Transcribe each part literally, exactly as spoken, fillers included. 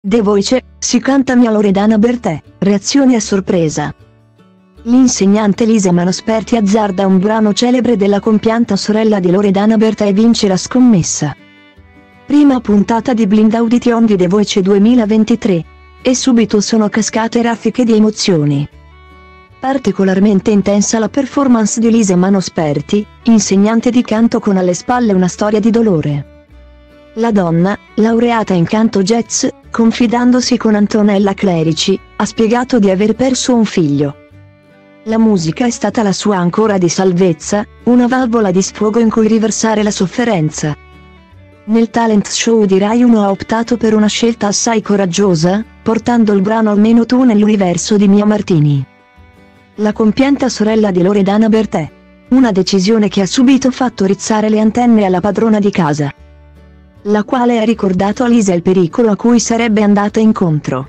The Voice, si canta Mia Loredana Bertè, reazioni a sorpresa. L'insegnante Lisa Manosperti azzarda un brano celebre della compianta sorella di Loredana Bertè e vince la scommessa. Prima puntata di Blind Audition di The Voice duemilaventitré. E subito sono cascate raffiche di emozioni. Particolarmente intensa la performance di Lisa Manosperti, insegnante di canto con alle spalle una storia di dolore. La donna, laureata in canto jazz, confidandosi con Antonella Clerici, ha spiegato di aver perso un figlio. La musica è stata la sua ancora di salvezza, una valvola di sfogo in cui riversare la sofferenza. Nel talent show di Rai uno ha optato per una scelta assai coraggiosa, portando il brano Almeno tu nell'universo di Mia Martini. La compianta sorella di Loredana Bertè. Una decisione che ha subito fatto rizzare le antenne alla padrona di casa, la quale ha ricordato a Lisa il pericolo a cui sarebbe andata incontro.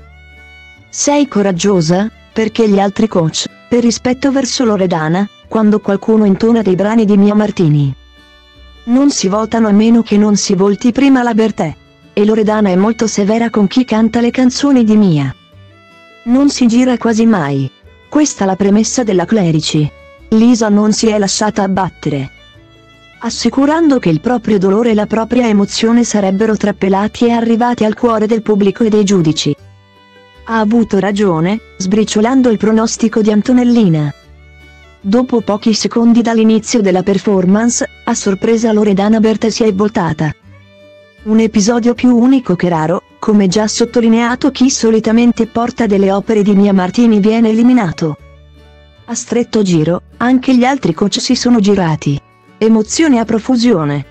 Sei coraggiosa, perché gli altri coach, per rispetto verso Loredana, quando qualcuno intona dei brani di Mia Martini, non si votano a meno che non si volti prima la Bertè. E Loredana è molto severa con chi canta le canzoni di Mia. Non si gira quasi mai. Questa la premessa della Clerici. Lisa non si è lasciata abbattere, assicurando che il proprio dolore e la propria emozione sarebbero trapelati e arrivati al cuore del pubblico e dei giudici. Ha avuto ragione, sbriciolando il pronostico di Antonellina. Dopo pochi secondi dall'inizio della performance, a sorpresa Loredana Bertè si è voltata. Un episodio più unico che raro, come già sottolineato chi solitamente porta delle opere di Mia Martini viene eliminato. A stretto giro, anche gli altri coach si sono girati. Emozioni a profusione.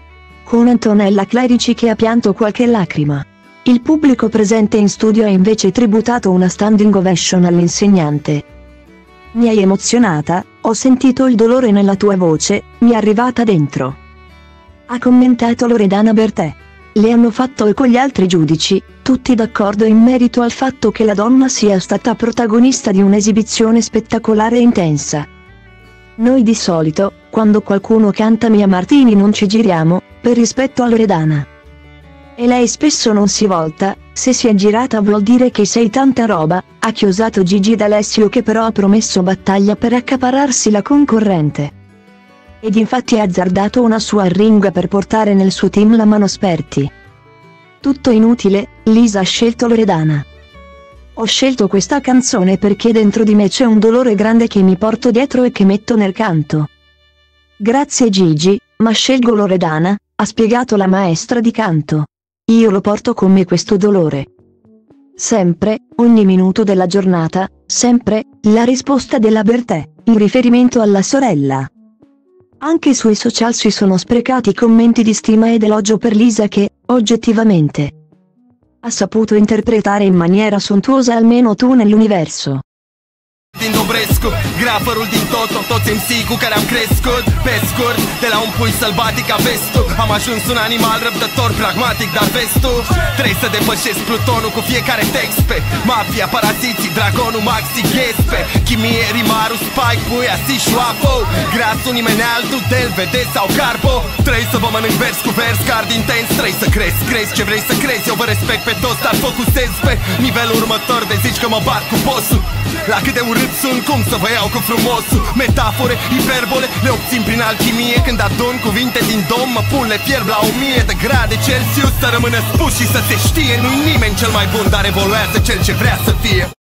Con Antonella Clerici che ha pianto qualche lacrima. Il pubblico presente in studio ha invece tributato una standing ovation all'insegnante. Mi hai emozionata, ho sentito il dolore nella tua voce, mi è arrivata dentro. Ha commentato Loredana Bertè. Le hanno fatto eco gli altri giudici, tutti d'accordo in merito al fatto che la donna sia stata protagonista di un'esibizione spettacolare e intensa. Noi di solito, quando qualcuno canta Mia Martini non ci giriamo, per rispetto a Loredana. E lei spesso non si volta, se si è girata vuol dire che sei tanta roba, ha chiosato Gigi D'Alessio che però ha promesso battaglia per accaparrarsi la concorrente. Ed infatti ha azzardato una sua arringa per portare nel suo team la Manosperti. Tutto inutile, Lisa ha scelto Loredana. Ho scelto questa canzone perché dentro di me c'è un dolore grande che mi porto dietro e che metto nel canto. Grazie Gigi, ma scelgo Loredana, ha spiegato la maestra di canto. Io lo porto con me questo dolore. Sempre, ogni minuto della giornata, sempre, la risposta della Bertè, in riferimento alla sorella. Anche sui social si sono sprecati commenti di stima ed elogio per Lisa che, oggettivamente, ha saputo interpretare in maniera sontuosa Almeno tu nell'universo. Din Dobrescu, graferul din Toto, toți M C cu care am crescut. Pe scurt, de la un pui sălbatic ca vestul, am ajuns un animal răbdător, pragmatic, dar vestul trebuie să depășesc plutonul cu fiecare text pe mafia, paraziții, dragonul, maxi, ghespe chimie, rimarul, spike, buia, si, șoafo grasul, nimeni altul, del, vede sau carbo. Trebuie să vă mănânc vers cu vers, card intens. Trebuie să crezi, crezi ce vrei să crezi. Eu vă respect pe toți, dar focusez pe nivelul următor. De zici că mă bat cu bossul. La cât de urât sunt, cum să vă iau cu frumosul. Metafore, hiperbole, le obțin prin alchimie. Când adun cuvinte din dom, mă pun, le fierb la o mie de grade Celsius. Să rămână spus și să se știe, nu-i nimeni cel mai bun, dar evoluează cel ce vrea să fie.